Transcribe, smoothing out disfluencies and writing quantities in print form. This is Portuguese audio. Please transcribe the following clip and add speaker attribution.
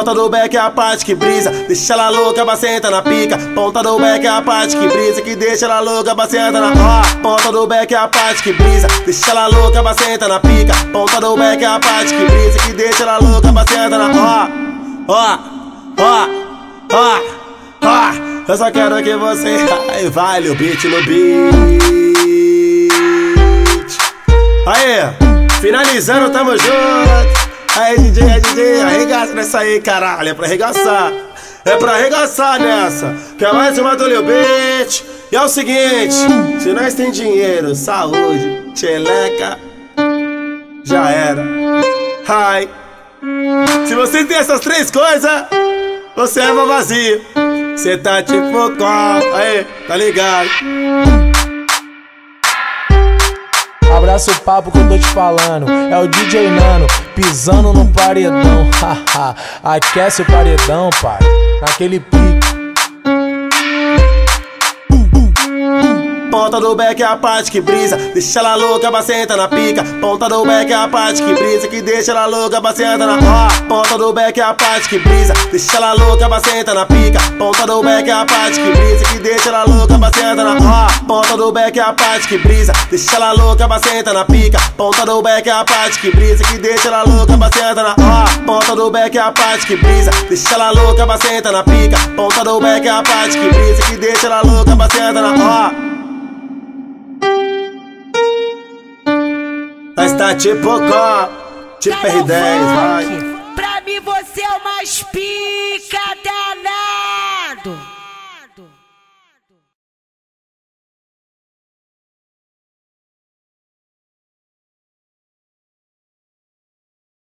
Speaker 1: Ponta do beck é a parte que brisa, deixa ela louca, bacenta na pica. Ponta do beck é a parte que brisa, que deixa ela louca, bacenta na ó. Ponta do beck é a parte que brisa, deixa ela louca, bacenta na pica. Ponta do beck é a parte que brisa, que deixa ela louca, bacenta na ó. Eu só quero que você vai o beat no beat. Aí, finalizando, tamo junto. Aí DJ, arregaça nessa aí, caralho, é pra arregaçar. É pra arregaçar nessa, que é mais uma do Lil Beat. E é o seguinte, se nós tem dinheiro, saúde, tcheleca, já era. Ai, se você tem essas três coisas, você é vazio. Cê tá tipo com, aí, tá ligado?
Speaker 2: Abraça o papo que eu tô te falando. É o DJ Nano pisando no paredão. Haha, aquece o paredão, pai. Naquele pique.
Speaker 1: Ponta do beck é a parte que brisa, deixa ela louca, bacenta na pica. Ponta do beck é a parte que brisa, que deixa ela louca, bacenta na ó. Ponta do beck é a parte que brisa, deixa ela louca, bacenta na pica. Ponta do beck é a parte que brisa, que deixa ela louca, bacenta na ó. Ponta do beck é a parte que brisa, deixa ela louca, bacenta na pica. Ponta do beck é a parte que brisa, que deixa ela louca, bacenta na ó. Ponta do beck é a parte que brisa, deixa ela louca, bacenta na pica. Ponta do beck é a parte que brisa, que deixa ela louca, bacenta na ó. Mas tá tipo com, tipo R10, vai.
Speaker 3: Pra mim você é o mais pica danado.